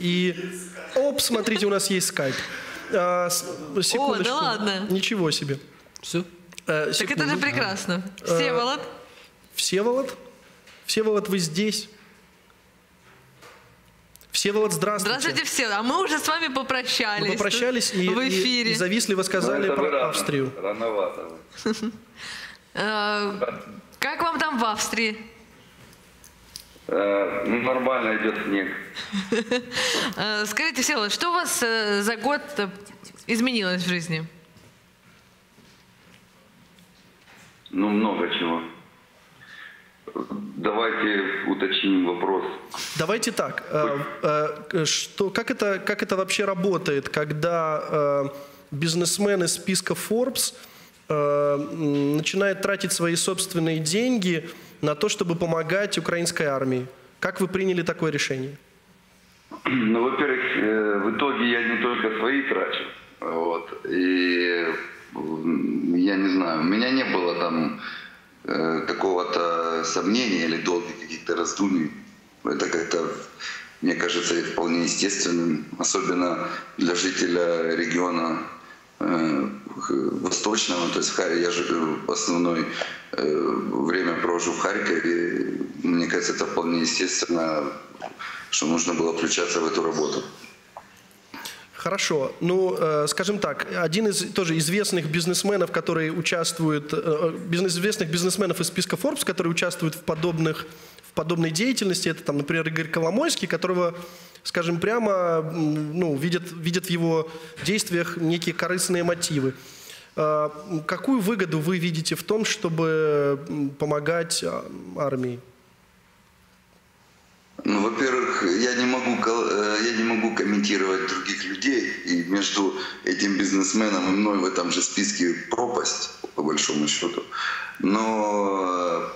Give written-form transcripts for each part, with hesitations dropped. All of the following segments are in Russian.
И, оп, смотрите, у нас есть скайп. Секундочку. О, да ладно. Ничего себе. Все? Так это же прекрасно. Всеволод? Всеволод? Всеволод, вы здесь? Всеволод, здравствуйте. Здравствуйте все. А мы уже с вами попрощались. Мы попрощались и в эфире. И завистливо сказали про рано, Австрию. Рановато. Как вам там в Австрии? Нормально идет снег. Скажите, Всеволод, что у вас за год изменилось в жизни? Ну, много чего. Давайте уточним вопрос. Давайте так. Как это вообще работает, когда бизнесмен из списка Forbes начинает тратить свои собственные деньги на то, чтобы помогать украинской армии? Как вы приняли такое решение? Ну, во-первых, в итоге я не только свои трачу. Вот, и я не знаю, у меня не было там какого-то сомнения или долгих каких-то раздумий. Это как-то, мне кажется, вполне естественным, особенно для жителя региона восточного. То есть я живу основное время провожу в Харькове. Мне кажется, это вполне естественно, что нужно было включаться в эту работу. Хорошо. Ну, скажем так, один из тоже известных бизнесменов, которые участвуют, известных бизнесменов из списка Forbes, которые участвуют в подобной деятельности, это, там, например, Игорь Коломойский, которого, скажем прямо, ну, видят в его действиях некие корыстные мотивы. Какую выгоду вы видите в том, чтобы помогать армии? Ну, во-первых, я не могу комментировать других людей, и между этим бизнесменом и мной в этом же списке пропасть, по большому счету. Но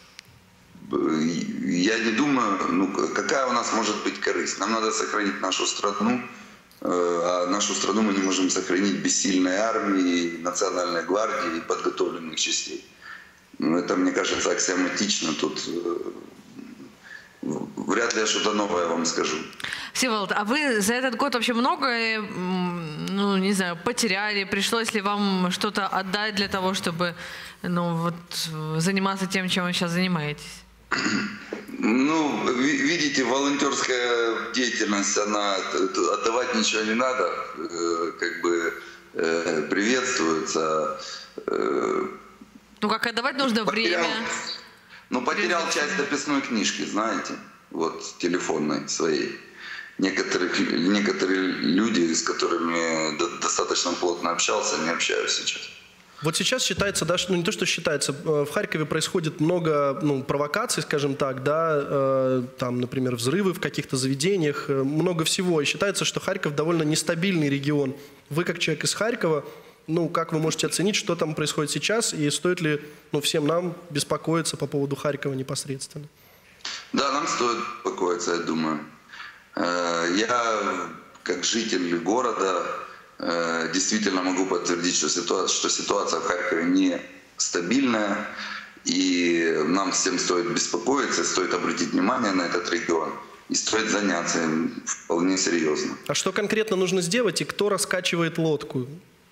я не думаю, ну, какая у нас может быть корысть. Нам надо сохранить нашу страну, а нашу страну мы не можем сохранить без сильной армии, национальной гвардии и подготовленных частей. Это, мне кажется, аксиоматично. Тут вряд ли я что-то новое вам скажу. Всеволод, а вы за этот год вообще многое, ну, не знаю, потеряли? Пришлось ли вам что-то отдать для того, чтобы, ну, вот, заниматься тем, чем вы сейчас занимаетесь? Ну, видите, волонтерская деятельность, она, отдавать ничего не надо, как бы приветствуется. Ну, как отдавать нужно время? Ну, потерял часть дописной книжки, знаете, вот, телефонной своей. Некоторые люди, с которыми достаточно плотно общался, не общаюсь сейчас. Вот сейчас считается, да, что, ну не то, что считается, в Харькове происходит много, ну, провокаций, скажем так, да, там, например, взрывы в каких-то заведениях, много всего. И считается, что Харьков довольно нестабильный регион. Вы, как человек из Харькова, ну, как вы можете оценить, что там происходит сейчас, и стоит ли, ну, всем нам беспокоиться по поводу Харькова непосредственно? Да, нам стоит беспокоиться, я думаю. Я, как житель города, действительно могу подтвердить, что ситуация в Харькове нестабильная, и нам всем стоит беспокоиться, стоит обратить внимание на этот регион, и стоит заняться им вполне серьезно. А что конкретно нужно сделать, и кто раскачивает лодку?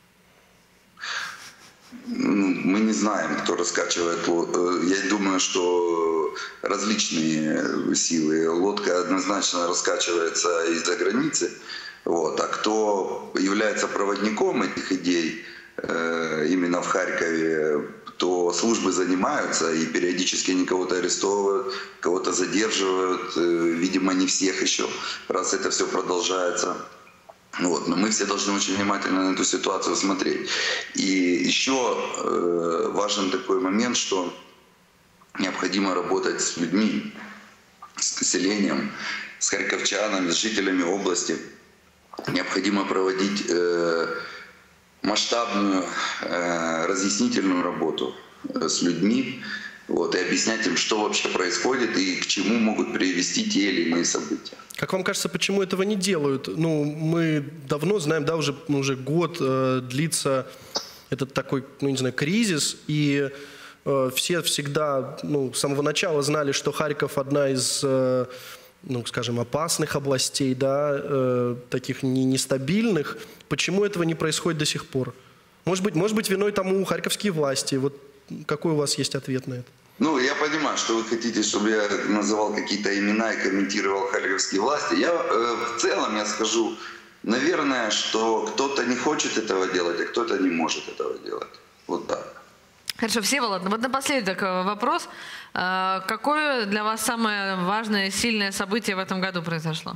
Мы не знаем, кто раскачивает лодку. Я думаю, что различные силы. Лодка однозначно раскачивается из-за границы. Вот. А кто является проводником этих идей именно в Харькове, то службы занимаются и периодически они кого-то арестовывают, кого-то задерживают. Видимо, не всех еще, раз это все продолжается. Вот. Но мы все должны очень внимательно на эту ситуацию смотреть. И еще важен такой момент, что необходимо работать с людьми, с населением, с харьковчанами, с жителями области. Необходимо проводить масштабную разъяснительную работу с людьми, вот, и объяснять им, что вообще происходит и к чему могут привести те или иные события. Как вам кажется, почему этого не делают? Ну, мы давно знаем, да, уже год длится этот такой, ну, не знаю, кризис, и все всегда, ну, с самого начала знали, что Харьков одна из ну, скажем, опасных областей, да, таких нестабильных. Почему этого не происходит до сих пор? Может быть, виной тому харьковские власти. Вот какой у вас есть ответ на это? Ну, я понимаю, что вы хотите, чтобы я называл какие-то имена и комментировал харьковские власти. В целом я скажу, наверное, что кто-то не хочет этого делать, а кто-то не может этого делать. Вот так. Хорошо, Всеволод, вот напоследок вопрос. Какое для вас самое важное, сильное событие в этом году произошло?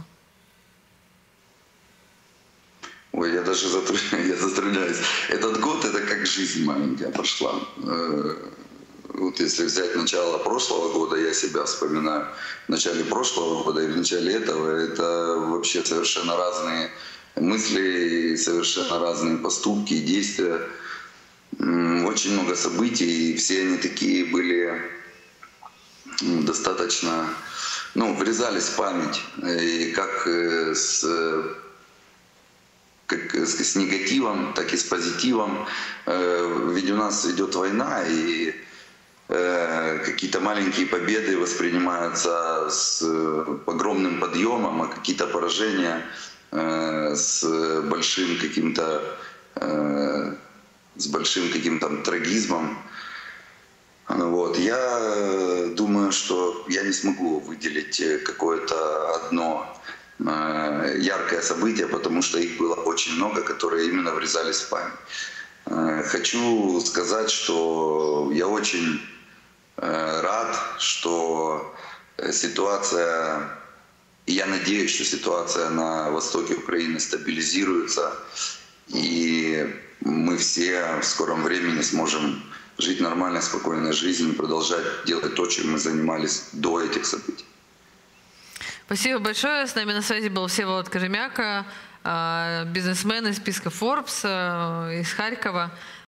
Ой, я даже затрудняюсь. Этот год, это как жизнь маленькая прошла. Вот если взять начало прошлого года, я себя вспоминаю, в начале прошлого года и в начале этого, это вообще совершенно разные мысли, совершенно разные поступки и действия. Очень много событий, и все они такие были достаточно, врезались в память. И как с негативом, так и с позитивом. Ведь у нас идет война, и какие-то маленькие победы воспринимаются с огромным подъемом, а какие-то поражения с большим каким-то трагизмом. Вот. Я думаю, что я не смогу выделить какое-то одно яркое событие, потому что их было очень много, которые именно врезались в память. Хочу сказать, что я очень рад, что ситуация, и я надеюсь, что ситуация на востоке Украины стабилизируется, и мы все в скором времени сможем жить нормальной, спокойной жизнью, продолжать делать то, чем мы занимались до этих событий. Спасибо большое. С нами на связи был Всеволод Кожемяка, бизнесмен из списка Forbes, из Харькова.